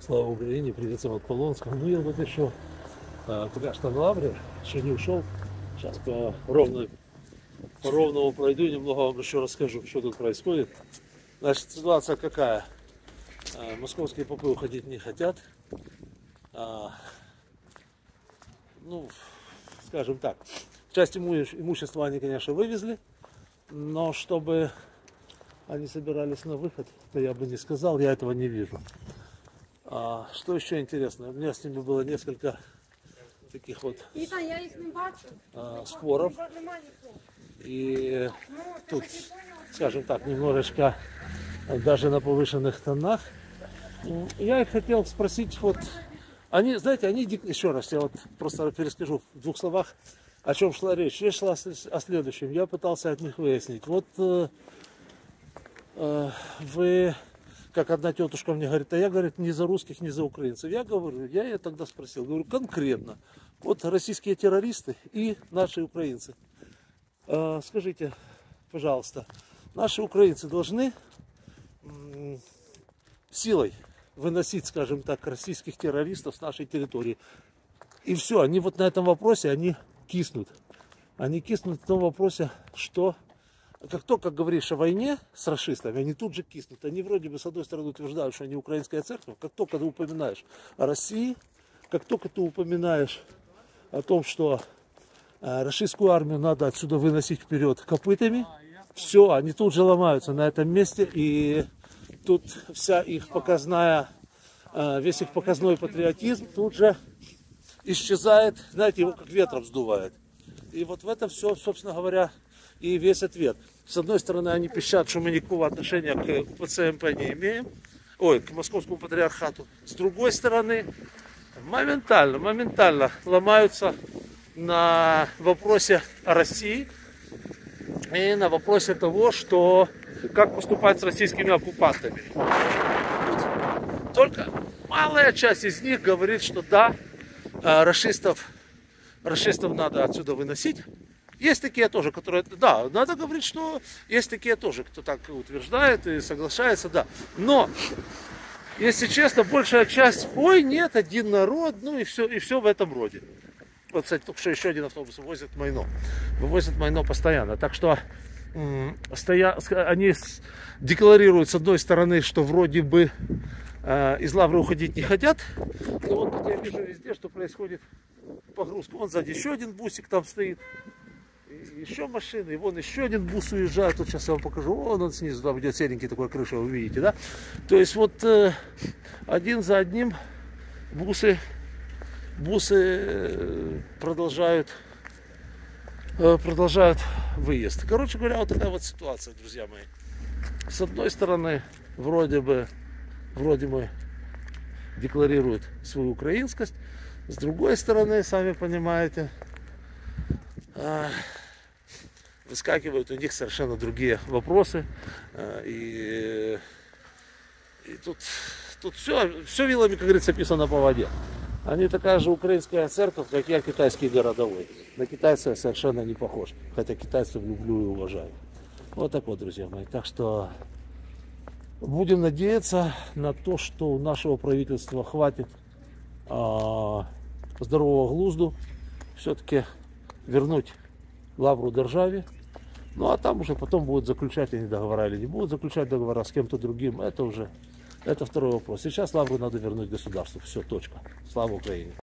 Слава Украине, привет всем от Полонского. Ну я вот еще пока что на лавре, еще не ушел. Сейчас по ровному пройду, немного вам еще расскажу, что тут происходит. Значит, ситуация какая? Московские попы уходить не хотят. Ну, скажем так, часть имущества они, конечно, вывезли, но чтобы они собирались на выход, то я бы не сказал, я этого не вижу. Что еще интересно, у меня с ними было несколько таких вот споров. И тут, скажем так, немножечко даже на повышенных тонах. Я их хотел спросить, вот, они, знаете, еще раз, я вот просто перескажу в двух словах, о чем шла речь. Речь шла о следующем. Я пытался от них выяснить. Вот вы, как одна тетушка мне говорит, а я, говорит, не за русских, не за украинцев. Я говорю, я ее тогда спросил, говорю, конкретно, вот российские террористы и наши украинцы. Скажите, пожалуйста, наши украинцы должны силой выносить, скажем так, российских террористов с нашей территории. И все, они вот на этом вопросе, они киснут. Они киснут в том вопросе, что как только говоришь о войне с расистами, они тут же киснут. Они вроде бы с одной стороны утверждают, что они украинская церковь. Как только ты упоминаешь о России, как только ты упоминаешь о том, что российскую армию надо отсюда выносить вперед копытами, все, они тут же ломаются на этом месте. И тут вся их показная, весь их показной патриотизм тут же исчезает, знаете, его как ветром сдувает. И вот в этом все, собственно говоря, и весь ответ. С одной стороны, они пищат, что мы никакого отношения к УПЦ МП не имеем, к Московскому патриархату. С другой стороны, моментально ломаются на вопросе о России и на вопросе того, что как поступать с российскими оккупантами. Только малая часть из них говорит, что да, расистов надо отсюда выносить. Есть такие тоже, которые, да, надо говорить, что есть такие тоже, кто так утверждает и соглашается, да. Но, если честно, большая часть, ой, нет, один народ, ну и все в этом роде. Вот, кстати, только что еще один автобус вывозит майно постоянно. Так что они декларируют с одной стороны, что вроде бы из лавры уходить не хотят. Но вот тут я вижу везде, что происходит погрузка. Вон сзади еще один бусик там стоит. Еще машины, и вон еще один бус уезжает. Вот сейчас я вам покажу. Вон он снизу, там идет серенький такой крыша, вы видите, да? То есть вот один за одним бусы продолжают выезд. Короче говоря, вот такая вот ситуация, друзья мои. С одной стороны, вроде бы декларируют свою украинскость. С другой стороны, сами понимаете, выскакивают у них совершенно другие вопросы. И тут все вилами, как говорится, писано по воде. Они такая же украинская церковь, как я, китайский городовой. На китайца я совершенно не похож. Хотя китайцев люблю и уважаю. Вот так вот, друзья мои. Так что будем надеяться на то, что у нашего правительства хватит здорового глузду. Все-таки вернуть лавру державе. Ну а там уже потом будут заключать они договора или не будут заключать договора с кем-то другим. Это второй вопрос. Сейчас лавру надо вернуть государству. Все, точка. Слава Украине.